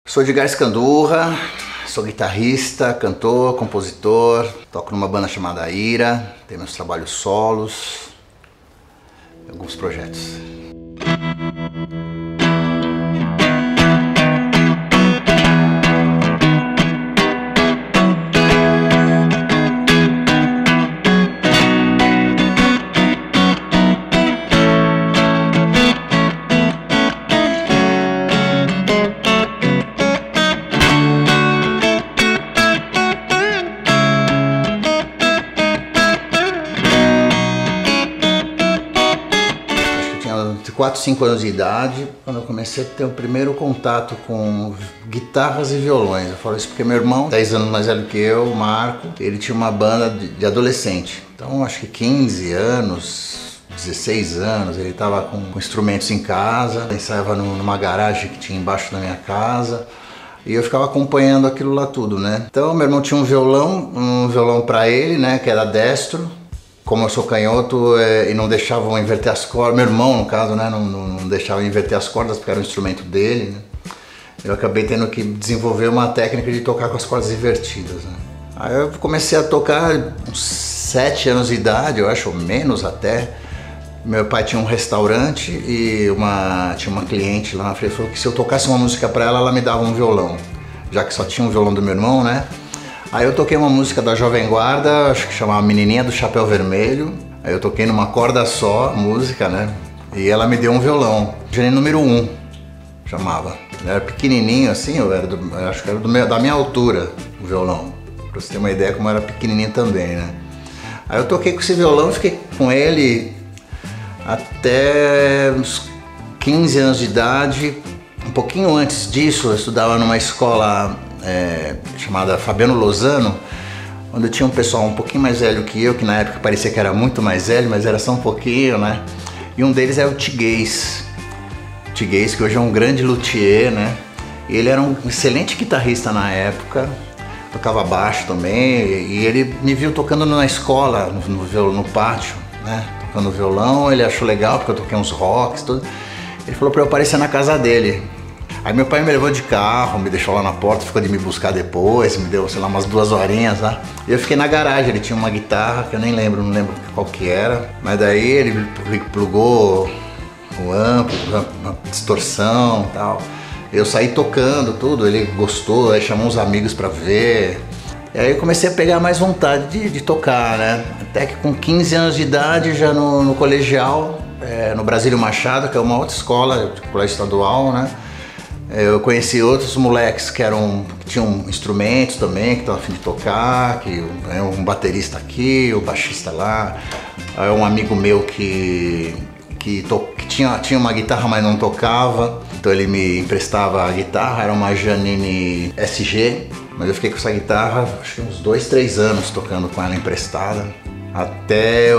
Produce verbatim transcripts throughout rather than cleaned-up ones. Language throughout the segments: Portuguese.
Sou Edgar Escandurra, sou guitarrista, cantor, compositor, toco numa banda chamada Ira, tenho meus trabalhos solos, alguns projetos. quatro, cinco anos de idade, quando eu comecei a ter o primeiro contato com guitarras e violões. Eu falo isso porque meu irmão, dez anos mais velho que eu, o Marco, ele tinha uma banda de, de adolescente. Então acho que quinze anos, dezesseis anos, ele estava com, com instrumentos em casa, ensaiava numa garagem que tinha embaixo da minha casa. E eu ficava acompanhando aquilo lá tudo, né? Então meu irmão tinha um violão, um violão para ele, né, que era destro. Como eu sou canhoto é, e não deixavam inverter as cordas, meu irmão no caso, né, não, não, não deixava inverter as cordas porque era o instrumento dele, né? Eu acabei tendo que desenvolver uma técnica de tocar com as cordas invertidas, né? Aí eu comecei a tocar uns sete anos de idade, eu acho, ou menos até. Meu pai tinha um restaurante e uma, tinha uma cliente lá na frente, falou que se eu tocasse uma música para ela, ela me dava um violão, já que só tinha um violão do meu irmão, né? Aí eu toquei uma música da Jovem Guarda, acho que chamava Menininha do Chapéu Vermelho. Aí eu toquei numa corda só, música, né? E ela me deu um violão, Gênio número um, chamava. Ele era pequenininho assim, eu era do, eu acho que era do meu, da minha altura o violão. Pra você ter uma ideia como eu era pequenininho também, né? Aí eu toquei com esse violão, fiquei com ele até uns quinze anos de idade. Um pouquinho antes disso, eu estudava numa escola É, chamada Fabiano Lozano, onde tinha um pessoal um pouquinho mais velho que eu, que na época parecia que era muito mais velho, mas era só um pouquinho, né? E um deles é o Tiguez, Tiguez, que hoje é um grande luthier, né? E ele era um excelente guitarrista na época, tocava baixo também, e ele me viu tocando na escola, no, no, no pátio, né? Tocando violão, ele achou legal porque eu toquei uns rocks, tudo. Ele falou pra eu aparecer na casa dele. Aí meu pai me levou de carro, me deixou lá na porta, ficou de me buscar depois, me deu, sei lá, umas duas horinhas lá. E eu fiquei na garagem, ele tinha uma guitarra que eu nem lembro, não lembro qual que era. Mas daí ele plugou o amplo, a distorção e tal. Eu saí tocando tudo, ele gostou, aí chamou uns amigos pra ver. E aí eu comecei a pegar mais vontade de, de tocar, né? Até que com quinze anos de idade, já no, no colegial, é, no Brasílio Machado, que é uma outra escola, colégio estadual, né? Eu conheci outros moleques que, eram, que tinham instrumentos também, que estavam a fim de tocar, que é um baterista aqui, o um baixista lá, é um amigo meu que, que, to, que tinha, tinha uma guitarra, mas não tocava, então ele me emprestava a guitarra, era uma Janine S G, mas eu fiquei com essa guitarra acho que uns dois, três anos tocando com ela emprestada, até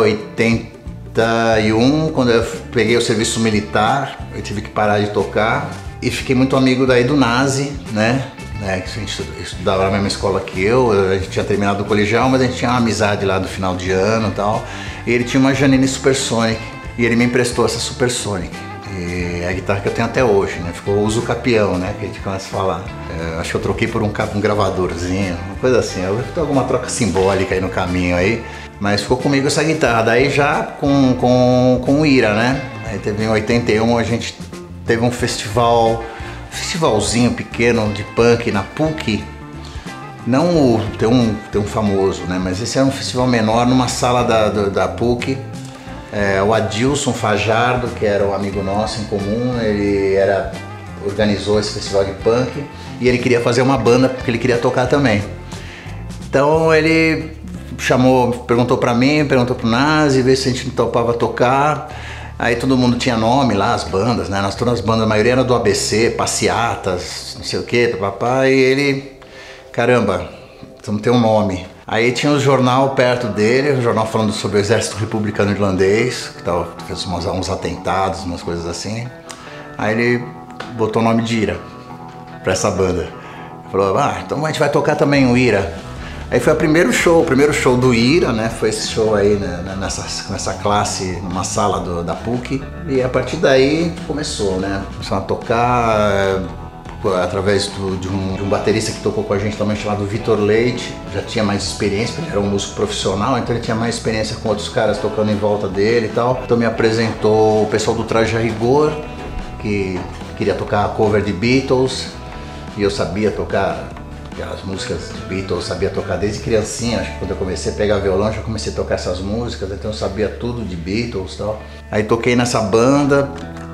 oitenta e um, quando eu peguei o serviço militar, eu tive que parar de tocar. E fiquei muito amigo daí do Nazi, né? né? Que a gente estudava na mesma escola que eu, a gente tinha terminado o colegial, mas a gente tinha uma amizade lá do final de ano e tal. E ele tinha uma Janine Supersonic, e ele me emprestou essa Supersonic. E é a guitarra que eu tenho até hoje, né? Ficou uso capião, né? Que a gente começa a falar. É, acho que eu troquei por um, um gravadorzinho, uma coisa assim. Eu tenho alguma troca simbólica aí no caminho aí. Mas ficou comigo essa guitarra. Daí já com, com, com o Ira, né? Aí teve em oitenta e um a gente teve um festival, festivalzinho pequeno de punk na P U C. Não o, tem, um, tem um famoso, né? Mas esse era um festival menor numa sala da, da, da P U C. É, o Adilson Fajardo, que era um amigo nosso em comum, ele era, organizou esse festival de punk e ele queria fazer uma banda porque ele queria tocar também. Então ele chamou, perguntou pra mim, perguntou pro Nazi, ver se a gente topava tocar. Aí todo mundo tinha nome lá, as bandas, né? Nós todas as bandas, a maioria era do A B C, Passeatas, não sei o que, papai. E ele, caramba, vamos ter um nome. Aí tinha o jornal perto dele, o jornal falando sobre o exército republicano irlandês, que tava, fez uns, uns atentados, umas coisas assim. Aí ele botou o nome de Ira pra essa banda. Falou, ah, então a gente vai tocar também o Ira. Aí foi o primeiro show, o primeiro show do Ira, né? Foi esse show aí, né? nessa, nessa classe, numa sala do, da P U C. E a partir daí começou, né? Começaram a tocar, através do, de, um, de um baterista que tocou com a gente também, chamado Vitor Leite. Já tinha mais experiência, ele era um músico profissional, então ele tinha mais experiência com outros caras tocando em volta dele e tal. Então me apresentou o pessoal do Traje a Rigor, que queria tocar a cover de Beatles, e eu sabia tocar as músicas de Beatles, sabia tocar desde criancinha. Acho que quando eu comecei a pegar violão, já comecei a tocar essas músicas, então eu sabia tudo de Beatles e tal. Aí toquei nessa banda.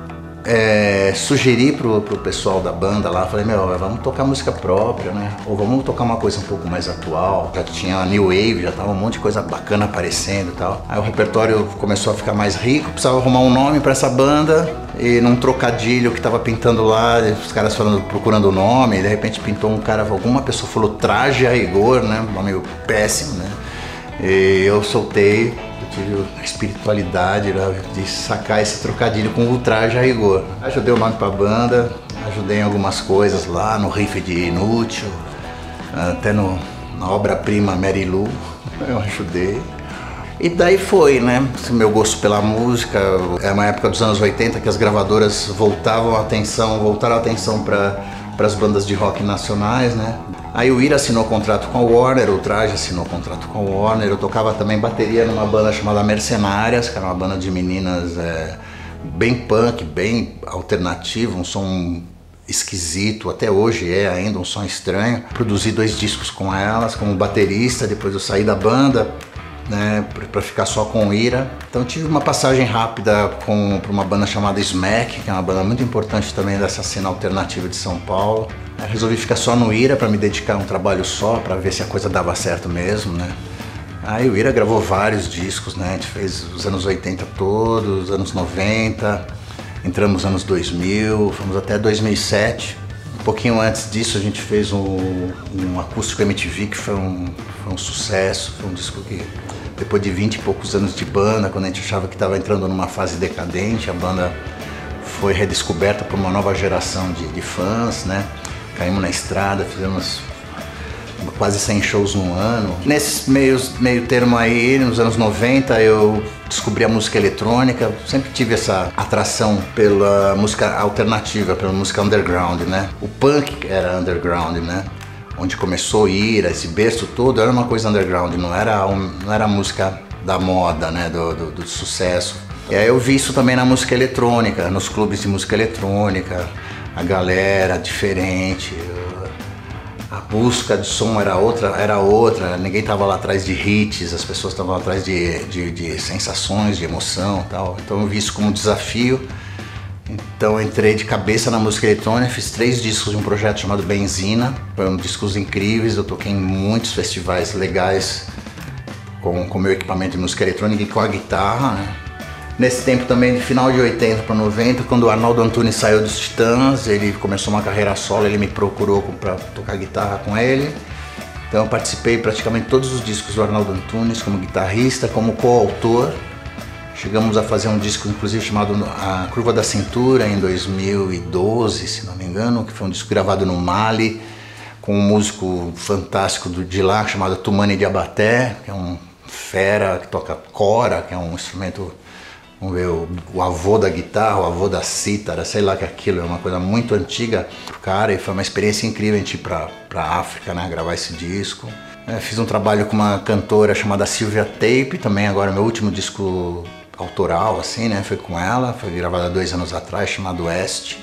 É, sugeri pro, pro pessoal da banda lá, falei, meu, vamos tocar música própria, né? Ou vamos tocar uma coisa um pouco mais atual. Já tinha a New Wave, já tava um monte de coisa bacana aparecendo e tal. Aí o repertório começou a ficar mais rico, precisava arrumar um nome pra essa banda. E num trocadilho que tava pintando lá, os caras falando, procurando o nome, e de repente pintou um cara, alguma pessoa falou Traje a Rigor, né? Um nome péssimo, né? E eu soltei. Tive a espiritualidade, né, de sacar esse trocadilho com o Traje a Rigor. Ajudei o nome pra banda, ajudei em algumas coisas lá, no riff de Inútil, até no, na obra-prima Mary Lou, eu ajudei. E daí foi, né, esse meu gosto pela música. É uma época dos anos oitenta que as gravadoras voltavam a atenção, voltaram a atenção para as bandas de rock nacionais, né. Aí o Ira assinou contrato com a Warner, o Traje assinou contrato com a Warner. Eu tocava também bateria numa banda chamada Mercenárias, que era uma banda de meninas é, bem punk, bem alternativo, um som esquisito, até hoje é ainda um som estranho. Produzi dois discos com elas, como baterista, depois eu saí da banda, né, para ficar só com o Ira. Então tive uma passagem rápida para uma banda chamada Smack, que é uma banda muito importante também dessa cena alternativa de São Paulo. Aí resolvi ficar só no Ira para me dedicar a um trabalho só, para ver se a coisa dava certo mesmo, né. Aí o Ira gravou vários discos, né, a gente fez os anos oitenta todos, os anos noventa, entramos nos anos dois mil, fomos até dois mil e sete. Um pouquinho antes disso a gente fez um, um acústico M T V que foi um, foi um sucesso, foi um disco que depois de vinte e poucos anos de banda, quando a gente achava que estava entrando numa fase decadente, a banda foi redescoberta por uma nova geração de, de fãs, né? Caímos na estrada, fizemos quase cem shows no ano. Nesse meio, meio termo aí, nos anos noventa, eu descobri a música eletrônica. Sempre tive essa atração pela música alternativa, pela música underground, né? O punk era underground, né? Onde começou Ira, esse berço todo, era uma coisa underground, não era, um, não era a música da moda, né? Do, do, do sucesso. E aí eu vi isso também na música eletrônica, nos clubes de música eletrônica, a galera diferente, a busca de som era outra, era outra, ninguém estava lá atrás de hits, as pessoas estavam atrás de, de, de sensações, de emoção e tal. Então eu vi isso como um desafio. Então eu entrei de cabeça na música eletrônica, fiz três discos de um projeto chamado Benzina. Foram discos incríveis, eu toquei em muitos festivais legais com o meu equipamento de música eletrônica e com a guitarra, né? Nesse tempo também, de final de oitenta para noventa, quando o Arnaldo Antunes saiu dos Titãs, ele começou uma carreira solo, ele me procurou para tocar guitarra com ele. Então eu participei praticamente todos os discos do Arnaldo Antunes como guitarrista, como coautor. Chegamos a fazer um disco inclusive chamado A Curva da Cintura em dois mil e doze, se não me engano, que foi um disco gravado no Mali, com um músico fantástico de lá chamado Tumani Diabaté, que é um fera que toca cora, que é um instrumento... Vamos ver, o, o avô da guitarra, o avô da cítara, sei lá que aquilo é uma coisa muito antiga pro cara, e foi uma experiência incrível a gente ir pra, pra África, né, gravar esse disco. É, fiz um trabalho com uma cantora chamada Sylvia Tape, também agora meu último disco autoral, assim, né, foi com ela, foi gravado há dois anos atrás, chamado Oeste.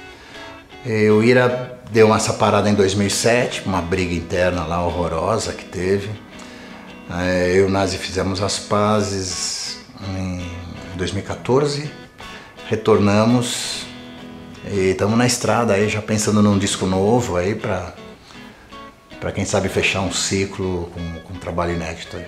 E o Ira deu essa parada em dois mil e sete, uma briga interna lá horrorosa que teve. É, eu e o Nazi fizemos as pazes em dois mil e quatorze, retornamos e estamos na estrada aí já pensando num disco novo aí para para quem sabe fechar um ciclo com, com um trabalho inédito aí.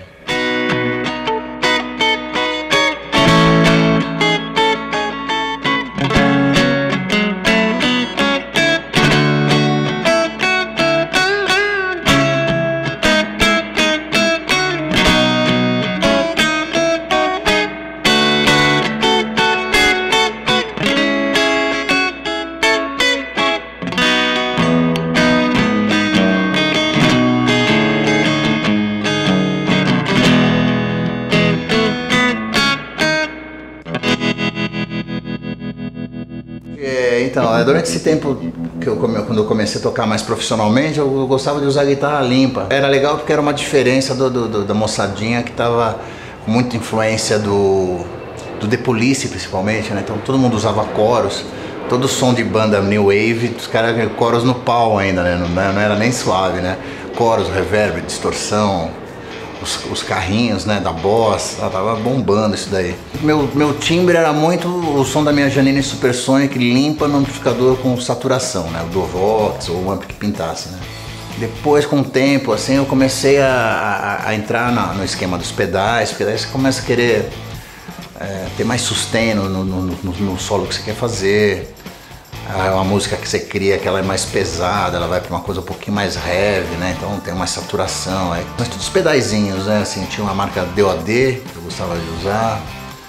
É, então, durante esse tempo que eu, quando eu comecei a tocar mais profissionalmente, eu gostava de usar guitarra limpa. Era legal porque era uma diferença do, do, do, da moçadinha que tava com muita influência do, do The Police, principalmente, né? Então todo mundo usava coros. Todo som de banda New Wave, os caras coros no pau ainda, né? Não, não era nem suave, né? Coros, reverb, distorção, os, os carrinhos, né? Da Boss, tava bombando isso daí. Meu, meu timbre era muito o som da minha Janine Supersonic limpa no amplificador com saturação, né? O do Vox ou o amp que pintasse, né? Depois, com o tempo, assim, eu comecei a, a, a entrar na, no esquema dos pedais, porque daí você começa a querer é, ter mais sustento no, no, no, no solo que você quer fazer. A música que você cria, que ela é mais pesada, ela vai para uma coisa um pouquinho mais heavy, né? Então tem uma saturação, é. Mas todos os pedaizinhos, né? Assim, tinha uma marca D O D que eu gostava de usar,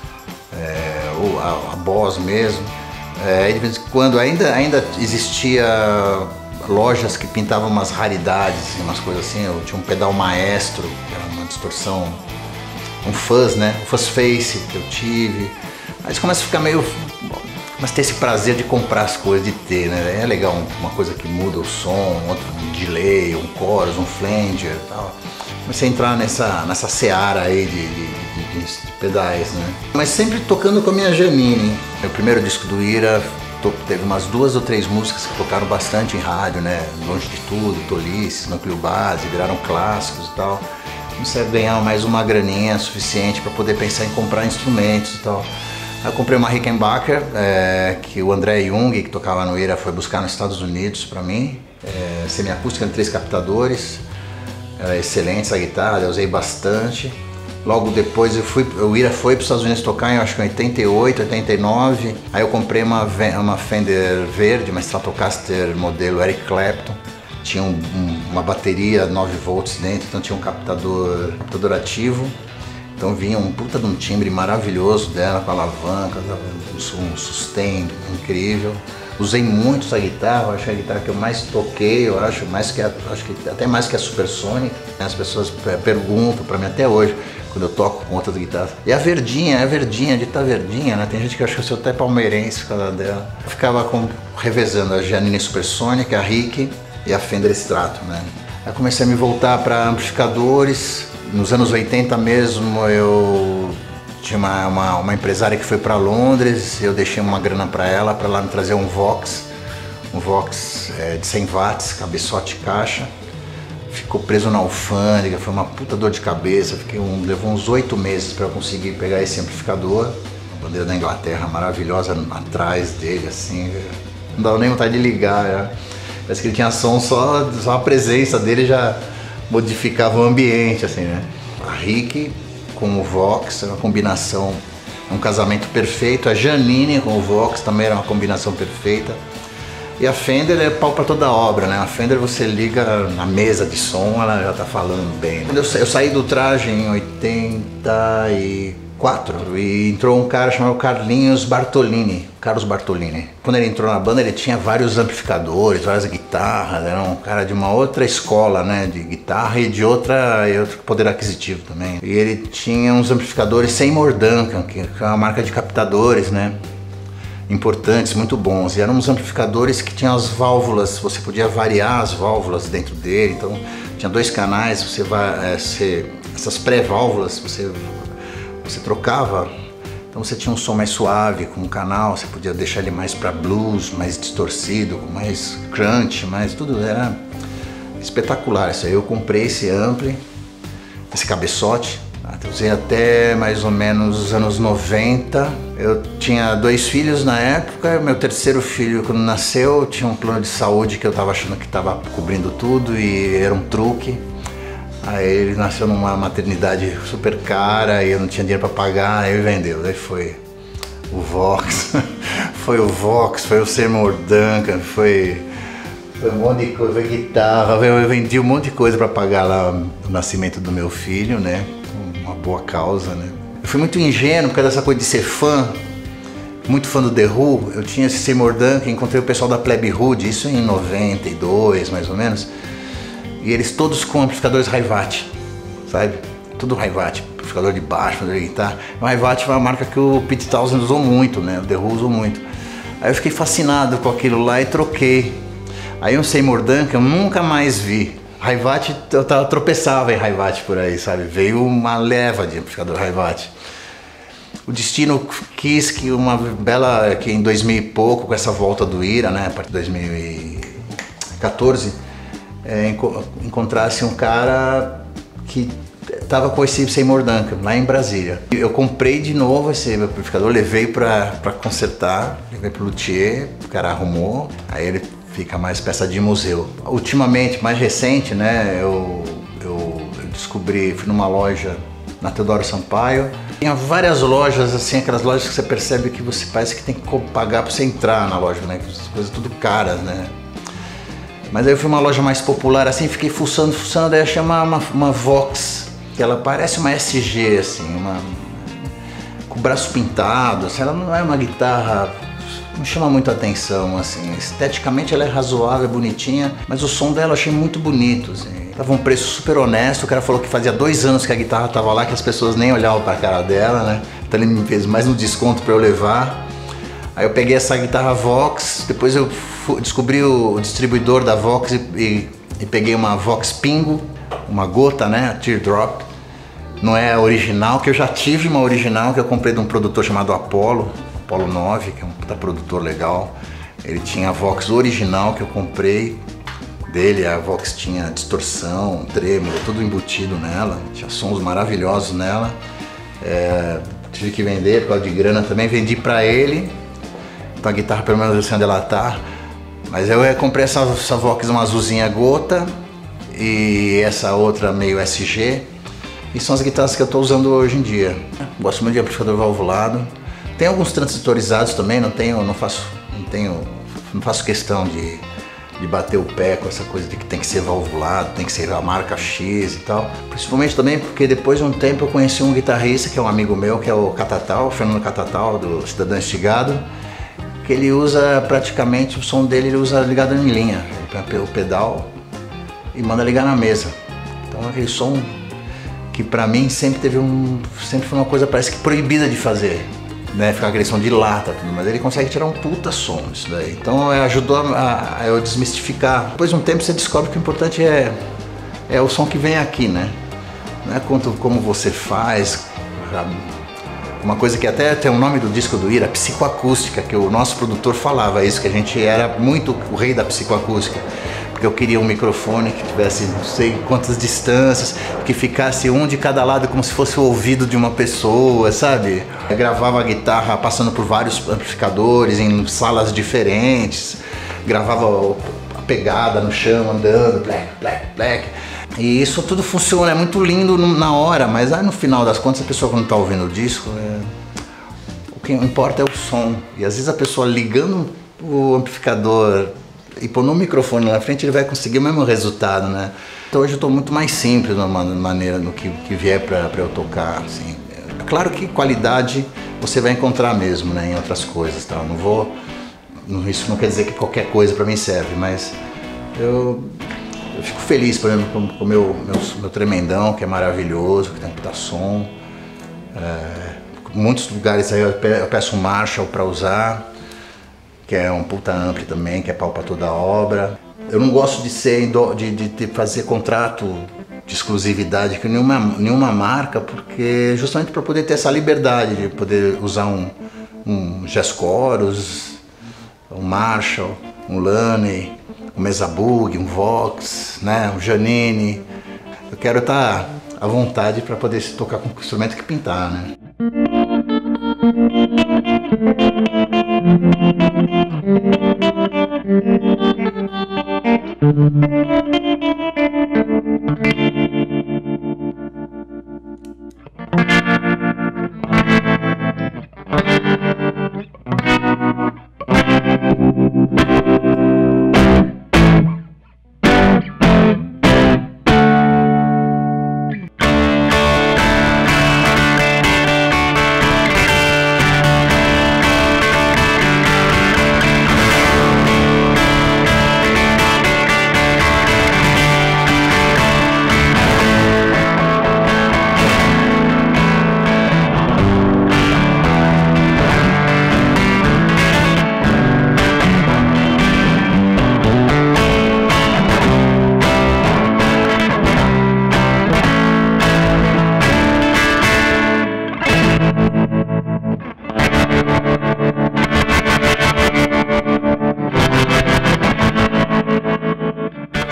é, ou a, a Boss mesmo. É, de vez em quando ainda, ainda existia lojas que pintavam umas raridades, assim, umas coisas assim. Eu tinha um pedal Maestro, que era uma distorção, um fuzz, né? Um fuzz face que eu tive. Aí você começa a ficar meio... Mas ter esse prazer de comprar as coisas, de ter, né? É legal uma coisa que muda o som, outro, um delay, um chorus, um flanger e tal. Comecei a entrar nessa, nessa seara aí de, de, de, de pedais, né? Mas sempre tocando com a minha Janine. Meu primeiro disco do Ira, teve umas duas ou três músicas que tocaram bastante em rádio, né? Longe de Tudo, Tolices, Núcleo Base, viraram clássicos e tal. Comecei a ganhar mais uma graninha suficiente para poder pensar em comprar instrumentos e tal. Aí eu comprei uma Rickenbacker, é, que o André Jung, que tocava no Ira, foi buscar nos Estados Unidos para mim. É, semiacústica de três captadores, era excelente essa guitarra, eu usei bastante. Logo depois eu fui, o Ira foi para os Estados Unidos tocar, eu acho que em oitenta e oito, oitenta e nove. Aí eu comprei uma, uma Fender verde, uma Stratocaster modelo Eric Clapton. Tinha um, um, uma bateria nove volts dentro, então tinha um captador, captador ativo. Então vinha um puta de um timbre maravilhoso dela, com alavanca, um sustain incrível. Usei muito essa guitarra, acho que é a guitarra que eu mais toquei, eu acho, mais que a, acho que até mais que a Supersonic. As pessoas perguntam pra mim até hoje, quando eu toco com outras guitarras. E a verdinha, é a verdinha, a dita verdinha, né? Tem gente que acha que eu sou até palmeirense por causa dela. Eu ficava com, revezando a Janine Supersonic, a Rick e a Fender Strato, né? Aí comecei a me voltar para amplificadores. Nos anos oitenta mesmo, eu tinha uma, uma, uma empresária que foi para Londres, eu deixei uma grana para ela, para ela me trazer um Vox, um Vox é, de cem watts, cabeçote caixa. Ficou preso na alfândega, foi uma puta dor de cabeça, fiquei um, levou uns oito meses para eu conseguir pegar esse amplificador. A bandeira da Inglaterra maravilhosa atrás dele, assim, não dava nem vontade de ligar. Já. Parece que ele tinha som, só, só a presença dele já modificava o ambiente, assim, né? A Rick com o Vox, uma combinação, um casamento perfeito. A Janine com o Vox também era uma combinação perfeita. E a Fender é pau pra toda obra, né? A Fender você liga na mesa de som, ela já tá falando bem. Quando eu, eu saí do traje em oitenta e quatro e entrou um cara chamado Carlinhos Bartolini, Carlos Bartolini. Quando ele entrou na banda ele tinha vários amplificadores, várias guitarras, era um cara de uma outra escola, né, de guitarra e de outra, e outro poder aquisitivo também. E ele tinha uns amplificadores Seymour Duncan, que é uma marca de captadores, né, importantes, muito bons. E eram uns amplificadores que tinham as válvulas, você podia variar as válvulas dentro dele, então tinha dois canais, você vai, é, você, essas pré-válvulas, você você trocava, então você tinha um som mais suave com um canal, você podia deixar ele mais para blues, mais distorcido, com mais crunch, mais tudo, era espetacular isso aí. Eu comprei esse ampli, esse cabeçote, eu usei até mais ou menos os anos noventa. Eu tinha dois filhos na época, meu terceiro filho quando nasceu tinha um plano de saúde que eu estava achando que estava cobrindo tudo e era um truque. Aí ele nasceu numa maternidade super cara e eu não tinha dinheiro para pagar, aí ele vendeu. Daí foi o Vox, foi o Vox, foi o Seymour Duncan, foi, foi um monte de coisa, foi guitarra, eu vendi um monte de coisa para pagar lá o nascimento do meu filho, né? Uma boa causa, né? Eu fui muito ingênuo por causa dessa coisa de ser fã, muito fã do The Who. Eu tinha esse Seymour Duncan, encontrei o pessoal da Plebe Hood, isso em noventa e dois mais ou menos. E eles todos com amplificadores Hi-Vat, sabe? Tudo Hi-Vat, amplificador de baixo, amplificador de guitarra. O Hi-Vat foi uma marca que o Pete Townshend usou muito, né? O The Who usou muito. Aí eu fiquei fascinado com aquilo lá e troquei. Aí um Seymour Duncan eu nunca mais vi. Hi-Vat, eu tava, tropeçava em Hi-Vat por aí, sabe? Veio uma leva de amplificador Hi-Vat. O destino quis que uma bela, que em dois mil e pouco, com essa volta do Ira, né, a partir de dois mil e quatorze, é, enco encontrasse um cara que tava com esse Seymour Duncan lá em Brasília. Eu comprei de novo esse amplificador, levei para consertar, levei pro luthier, o cara arrumou, aí ele fica mais peça de museu. Ultimamente, mais recente, né, eu, eu, eu descobri, fui numa loja na Teodoro Sampaio. Tinha várias lojas, assim, aquelas lojas que você percebe que você parece que tem que pagar para você entrar na loja, né, as coisas tudo caras, né. Mas aí eu fui uma loja mais popular, assim, fiquei fuçando, fuçando, daí achei uma, uma, uma Vox, que ela parece uma S G, assim, uma, com o braço pintado, assim, ela não é uma guitarra, não chama muito atenção, assim, esteticamente ela é razoável, bonitinha, mas o som dela eu achei muito bonito, assim. Tava um preço super honesto, o cara falou que fazia dois anos que a guitarra tava lá, que as pessoas nem olhavam pra cara dela, né, então ele me fez mais um desconto pra eu levar. Aí eu peguei essa guitarra Vox, depois eu descobri o distribuidor da Vox e, e, e peguei uma Vox Pingo, uma gota, né, a Teardrop. Não é a original, que eu já tive uma original que eu comprei de um produtor chamado Apollo, Apollo nove, que é um puta produtor legal. Ele tinha a Vox original que eu comprei dele, a Vox tinha distorção, trêmulo, tudo embutido nela, tinha sons maravilhosos nela. É, tive que vender por causa de grana também, vendi pra ele. Então a guitarra pelo menos assim onde ela tá. Mas eu comprei essa, essa Vox, uma azulzinha gota e essa outra meio S G. E são as guitarras que eu estou usando hoje em dia. Gosto muito de amplificador valvulado. Tem alguns transistorizados também, não tenho, não faço, não tenho, não faço questão de, de bater o pé com essa coisa de que tem que ser valvulado, tem que ser a marca X e tal. Principalmente também porque depois de um tempo eu conheci um guitarrista que é um amigo meu, que é o Catatal, o Fernando Catatal, do Cidadão Instigado, que ele usa praticamente, o som dele ele usa ligado em linha, o pedal e manda ligar na mesa. Então aquele som que pra mim sempre teve um, sempre foi uma coisa parece que proibida de fazer, né, ficar aquele som de lata, tudo, mas ele consegue tirar um puta som isso daí. Então é, ajudou a, a eu desmistificar. Depois de um tempo você descobre que o importante é, é o som que vem aqui, né, não é quanto, como você faz. Uma coisa que até tem o nome do disco do Ira, psicoacústica, que o nosso produtor falava isso, que a gente era muito o rei da psicoacústica. Porque eu queria um microfone que tivesse não sei quantas distâncias, que ficasse um de cada lado como se fosse o ouvido de uma pessoa, sabe? Eu gravava a guitarra passando por vários amplificadores em salas diferentes, gravava a pegada no chão, andando, black, black, black. E isso tudo funciona, é muito lindo na hora, mas aí no final das contas a pessoa quando está ouvindo o disco, é... o que importa é o som. E às vezes a pessoa ligando o amplificador e pôr no microfone na frente, ele vai conseguir o mesmo resultado, né? Então hoje eu estou muito mais simples na maneira no que, que vier para eu tocar, assim. É claro que qualidade você vai encontrar mesmo, né, em outras coisas, tá? Eu não vou... Isso não quer dizer que qualquer coisa para mim serve, mas eu... Eu fico feliz, por exemplo, com o meu, meu, meu tremendão, que é maravilhoso, que tem puta som. É, muitos lugares aí eu peço um Marshall para usar, que é um puta ampli também, que é pau pra toda a obra. Eu não gosto de, ser, de, de, de fazer contrato de exclusividade com nenhuma, nenhuma marca, porque justamente para poder ter essa liberdade de poder usar um, um Jazz Chorus, um Marshall, um Laney, um Mesa Bug, um Vox, né, um Janine. Eu quero estar à vontade para poder tocar com o instrumento que pintar, né?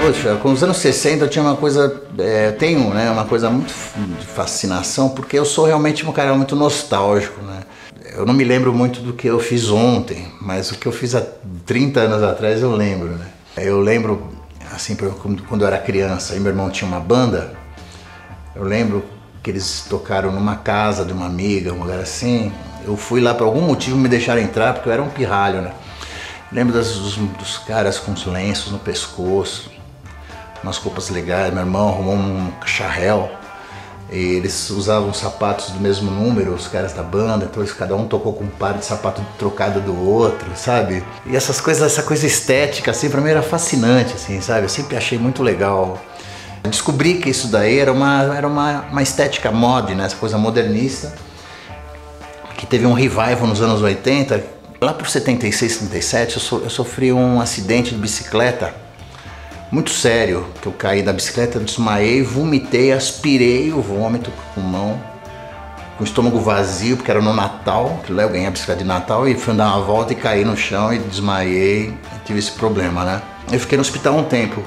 poxa, com os anos sessenta eu tinha uma coisa, é, tenho, né, uma coisa muito de fascinação, porque eu sou realmente um cara muito nostálgico, né? Eu não me lembro muito do que eu fiz ontem, mas o que eu fiz há trinta anos atrás eu lembro, né? Eu lembro, assim, quando eu era criança e meu irmão tinha uma banda, eu lembro que eles tocaram numa casa de uma amiga, um lugar assim. Eu fui lá por algum motivo, me deixaram entrar, porque eu era um pirralho, né? Lembro das, dos, dos caras com os lenços no pescoço, umas roupas legais. Meu irmão arrumou um charrel e eles usavam sapatos do mesmo número, os caras da banda, então eles, cada um tocou com um par de sapato trocado do outro, sabe? E essas coisas, essa coisa estética, assim, pra mim era fascinante, assim, sabe? Eu sempre achei muito legal. Descobri que isso daí era uma, era uma, uma estética mod, né? Essa coisa modernista, que teve um revival nos anos oitenta. Lá por setenta e seis, setenta e sete, eu, so, eu sofri um acidente de bicicleta muito sério, que eu caí da bicicleta, desmaiei, vomitei, aspirei o vômito com o pulmão, com o estômago vazio, porque era no Natal, que lá eu ganhei a bicicleta de Natal, e fui dar uma volta e caí no chão e desmaiei, e tive esse problema, né? Eu fiquei no hospital um tempo.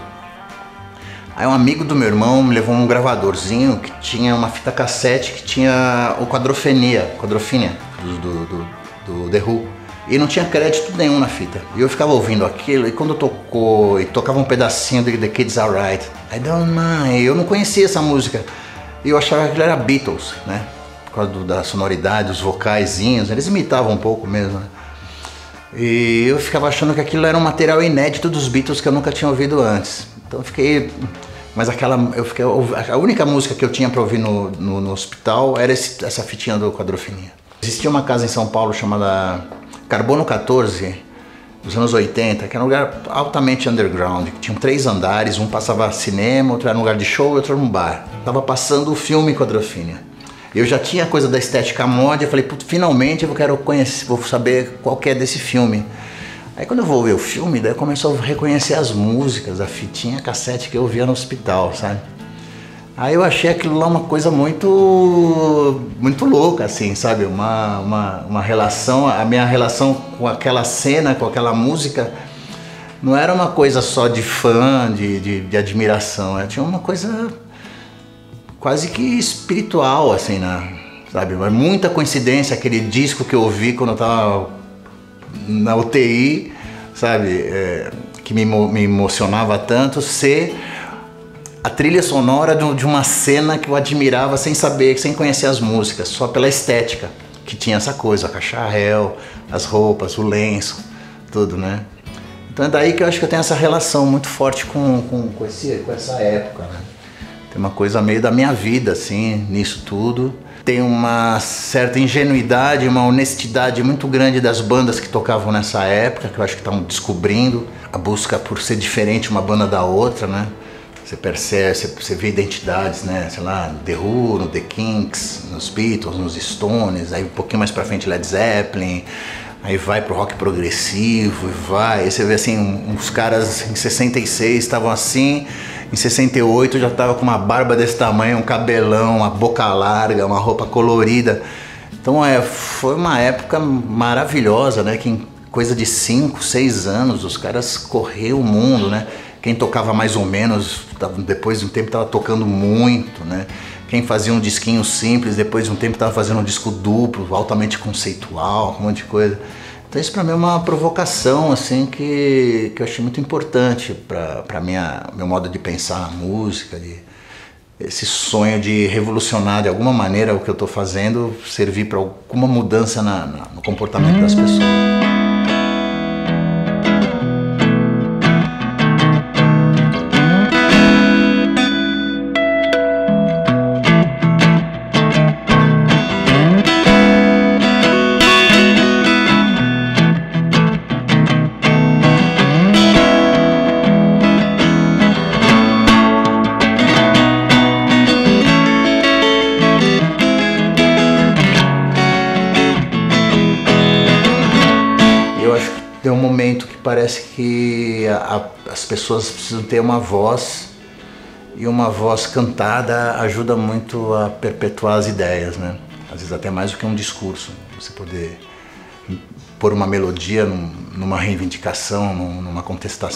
Aí um amigo do meu irmão me levou um gravadorzinho que tinha uma fita cassete que tinha o Quadrofenia, Quadrofenia, do, do, do, do The Who. E não tinha crédito nenhum na fita. E eu ficava ouvindo aquilo, e quando tocou, e tocava um pedacinho de The Kids Are Right, I don't mind, eu não conhecia essa música. E eu achava que aquilo era Beatles, né? Por causa do, da sonoridade, os vocaizinhos, eles imitavam um pouco mesmo, né? E eu ficava achando que aquilo era um material inédito dos Beatles que eu nunca tinha ouvido antes. Então eu fiquei... Mas aquela... Eu fiquei, a única música que eu tinha para ouvir no, no, no hospital era esse, essa fitinha do Quadrofenia. Existia uma casa em São Paulo chamada Carbono quatorze, dos anos oitenta, que era um lugar altamente underground, que tinha três andares, um passava cinema, outro era um lugar de show e outro era um bar. Tava passando o filme Quadrofenia. Eu já tinha a coisa da estética mod, eu falei, putz, finalmente eu quero conhecer, vou saber qual que é desse filme. Aí quando eu vou ver o filme, daí eu começo a reconhecer as músicas, a fitinha, a cassete que eu via no hospital, sabe? Aí eu achei aquilo lá uma coisa muito, muito louca, assim, sabe? Uma, uma, uma relação, a minha relação com aquela cena, com aquela música, não era uma coisa só de fã, de, de, de admiração, né? Tinha uma coisa quase que espiritual, assim, né? Sabe? Mas muita coincidência, aquele disco que eu ouvi quando eu tava na U T I, sabe? É, que me, me emocionava tanto, ser a trilha sonora de uma cena que eu admirava sem saber, sem conhecer as músicas, só pela estética, que tinha essa coisa, a cacharel, as roupas, o lenço, tudo, né? Então é daí que eu acho que eu tenho essa relação muito forte com, com, com, esse, com essa época, né? Tem uma coisa meio da minha vida, assim, nisso tudo. Tem uma certa ingenuidade, uma honestidade muito grande das bandas que tocavam nessa época, que eu acho que estão descobrindo. A busca por ser diferente uma banda da outra, né? Você percebe, você, você vê identidades, né? Sei lá, no The Who, no The Kinks, nos Beatles, nos Stones, aí um pouquinho mais pra frente Led Zeppelin, aí vai pro rock progressivo e vai. Aí você vê assim, uns caras em sessenta e seis estavam assim, em sessenta e oito já tava com uma barba desse tamanho, um cabelão, uma boca larga, uma roupa colorida. Então é, foi uma época maravilhosa, né? Que em coisa de cinco, seis anos os caras correram o mundo, né? Quem tocava mais ou menos, depois de um tempo estava tocando muito, né? Quem fazia um disquinho simples, depois de um tempo estava fazendo um disco duplo, altamente conceitual, um monte de coisa. Então isso para mim é uma provocação, assim, que, que eu achei muito importante para minha meu modo de pensar a música, de, esse sonho de revolucionar de alguma maneira o que eu estou fazendo, servir para alguma mudança na, na, no comportamento das pessoas. Tem um momento que parece que a, a, as pessoas precisam ter uma voz, e uma voz cantada ajuda muito a perpetuar as ideias, né? Às vezes até mais do que um discurso. Você poder pôr uma melodia num, numa reivindicação, num, numa contestação.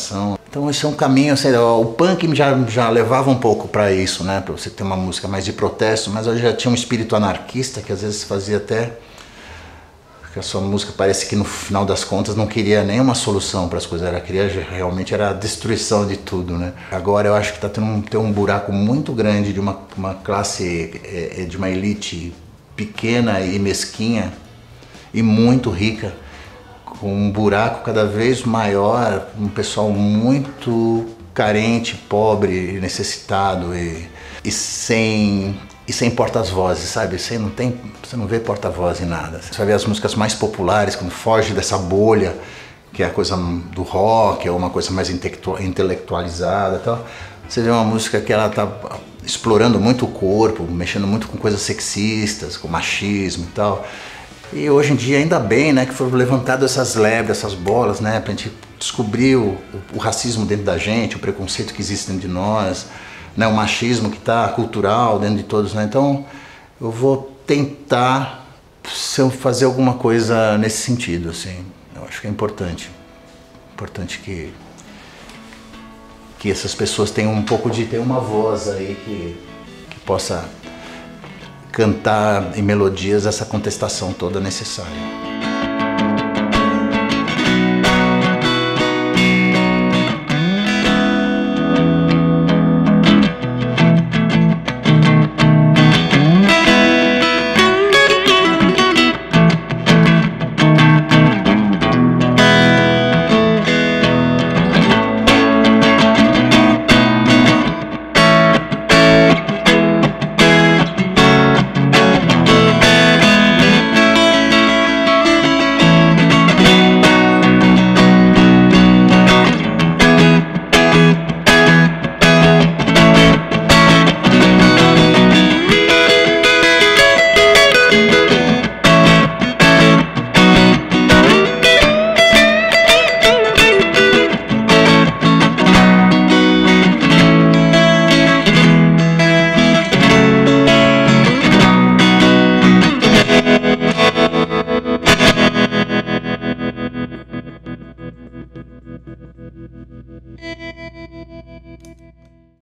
Então esse é um caminho, assim, o punk já, já levava um pouco para isso, né? Para você ter uma música mais de protesto, mas eu já tinha um espírito anarquista que às vezes fazia até que a sua música parece que no final das contas não queria nenhuma solução para as coisas, ela queria realmente era a destruição de tudo, né? Agora eu acho que está tendo um, tem um buraco muito grande de uma, uma classe, é, de uma elite pequena e mesquinha e muito rica, com um buraco cada vez maior, um pessoal muito carente, pobre, necessitado e, e sem e sem porta-vozes, sabe? Você não tem, você não vê porta-voz em nada. Você vai ver as músicas mais populares, quando foge dessa bolha, que é a coisa do rock, é uma coisa mais intelectualizada e tal. Você vê uma música que ela tá explorando muito o corpo, mexendo muito com coisas sexistas, com machismo e tal. E hoje em dia, ainda bem, né, que foram levantadas essas lebres, essas bolas, né, pra gente descobrir o, o, o racismo dentro da gente, o preconceito que existe dentro de nós, né, o machismo que está cultural dentro de todos, né. Então, eu vou tentar fazer alguma coisa nesse sentido, assim. Eu acho que é importante, importante que que essas pessoas tenham um pouco de ter uma voz aí que que possa cantar em melodias essa contestação toda necessária.